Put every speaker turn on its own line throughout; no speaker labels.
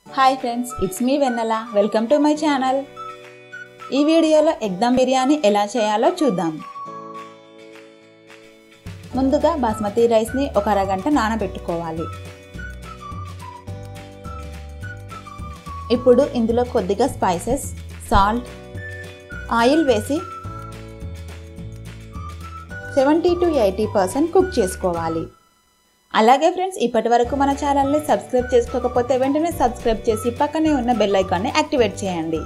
Hi friends, it's me Vennela. Welcome to my channel. ఈ వీడియోలో egg dum biryani ఎలా చేయాలో చూద్దాం. ముందుగా బాస్మతి రైస్ని ఒక అరగంట నానబెట్టుకోవాలి. ఇప్పుడు ఇందులో కొద్దిగా స్పైసెస్, సాల్ట్, ఆయిల్ వేసి 70 to 80% కుక్ చేసుకోవాలి. అలాగే ఫ్రెండ్స్, ఇప్పటి వరకు మన ఛానల్ని సబ్స్క్రైబ్ చేసుకోకపోతే వెంటనే సబ్స్క్రైబ్ చేసి పక్కనే ఉన్న బెల్ ఐకాన్ని యాక్టివేట్ చేయండి.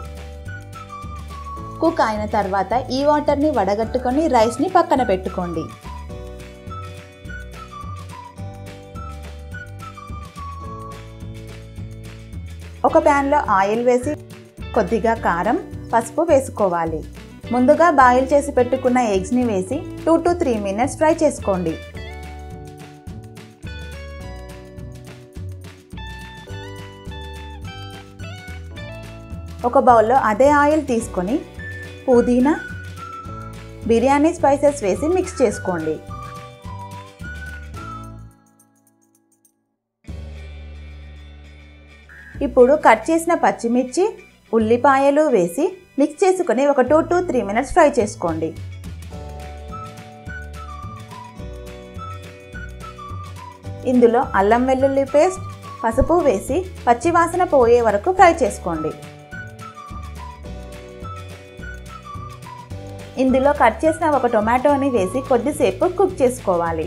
కుక్ అయిన తర్వాత ఈ వాటర్ని వడగట్టుకొని రైస్ని పక్కన పెట్టుకోండి. ఒక ప్యాన్లో ఆయిల్ వేసి కొద్దిగా కారం, పసుపు వేసుకోవాలి. ముందుగా బాయిల్ చేసి పెట్టుకున్న ఎగ్స్ని వేసి 2 to 3 minutes ఫ్రై చేసుకోండి. ఒక బౌల్లో అదే ఆయిల్ తీసుకొని పుదీనా, బిర్యానీ స్పైసెస్ వేసి మిక్స్ చేసుకోండి. ఇప్పుడు కట్ చేసిన పచ్చిమిర్చి, ఉల్లిపాయలు వేసి మిక్స్ చేసుకొని ఒక 2 to 3 minutes ఫ్రై చేసుకోండి. ఇందులో అల్లం వెల్లుల్లి పేస్ట్, పసుపు వేసి పచ్చివాసన పోయే వరకు ఫ్రై చేసుకోండి. ఇందులో కట్ చేసిన ఒక టొమాటోని వేసి కొద్దిసేపు కుక్ చేసుకోవాలి.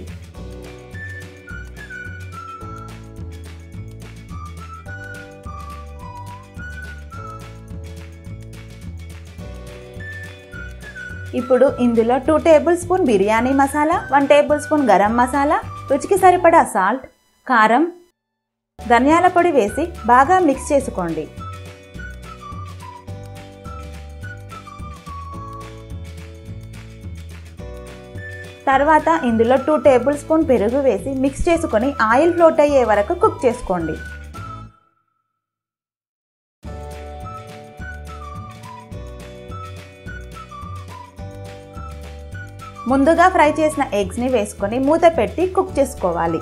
ఇప్పుడు ఇందులో 2 tablespoons బిర్యానీ మసాలా, 1 tablespoon గరం మసాలా, రుచికి సరిపడా సాల్ట్, కారం, ధనియాల పొడి వేసి బాగా మిక్స్ చేసుకోండి. తర్వాత ఇందులో 2 tablespoons పెరుగు వేసి మిక్స్ చేసుకొని ఆయిల్ ఫ్లోట్ అయ్యే వరకు కుక్ చేసుకోండి. ముందుగా ఫ్రై చేసిన ఎగ్స్ని వేసుకొని మూత పెట్టి కుక్ చేసుకోవాలి.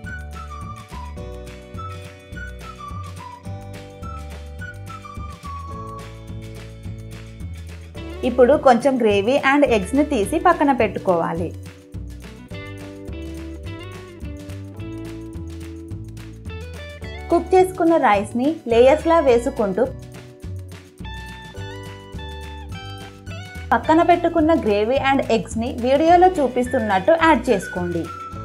ఇప్పుడు కొంచెం గ్రేవీ అండ్ ఎగ్స్ని తీసి పక్కన పెట్టుకోవాలి. కుక్ చేసుకున్న రైస్ని లేయర్స్లా వేసుకుంటూ పక్కన పెట్టుకున్న గ్రేవీ అండ్ ఎగ్స్ని వీడియోలో చూపిస్తున్నట్టు యాడ్ చేసుకోండి.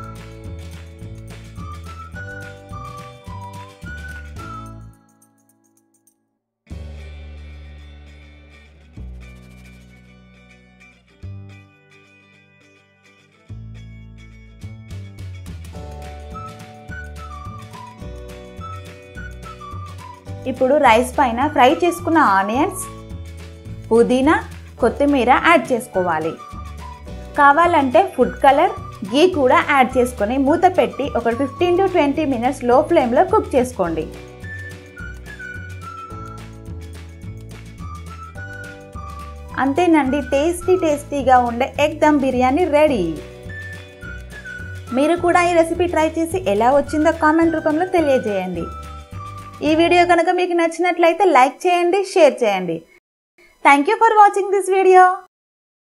ఇప్పుడు రైస్ పైన ఫ్రై చేసుకున్న ఆనియన్స్, పుదీనా, కొత్తిమీర యాడ్ చేసుకోవాలి. కావాలంటే ఫుడ్ కలర్, గీ కూడా యాడ్ చేసుకొని మూత పెట్టి ఒక 15 to 20 minutes లో ఫ్లేమ్లో కుక్ చేసుకోండి. అంతేనండి, టేస్టీగా ఉండే ఎగ్ దమ్ బిర్యానీ రెడీ. మీరు కూడా ఈ రెసిపీ ట్రై చేసి ఎలా వచ్చిందో కామెంట్ రూపంలో తెలియజేయండి. ఈ వీడియో కనుక మీకు నచ్చినట్లయితే లైక్ చేయండి, షేర్ చేయండి. Thank you for watching this video.